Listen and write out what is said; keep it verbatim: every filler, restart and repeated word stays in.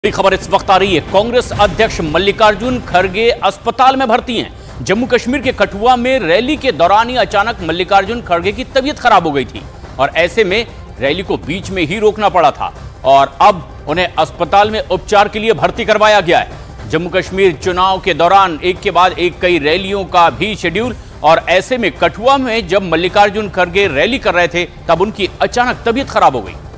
बड़ी खबर इस वक्त आ रही है। कांग्रेस अध्यक्ष मल्लिकार्जुन खड़गे अस्पताल में भर्ती हैं। जम्मू कश्मीर के कठुआ में रैली के दौरान ही अचानक मल्लिकार्जुन खड़गे की तबीयत खराब हो गई थी और ऐसे में रैली को बीच में ही रोकना पड़ा था और अब उन्हें अस्पताल में उपचार के लिए भर्ती करवाया गया है। जम्मू कश्मीर चुनाव के दौरान एक के बाद एक कई रैलियों का भी शेड्यूल और ऐसे में कठुआ में जब मल्लिकार्जुन खड़गे रैली कर रहे थे तब उनकी अचानक तबीयत खराब हो गई।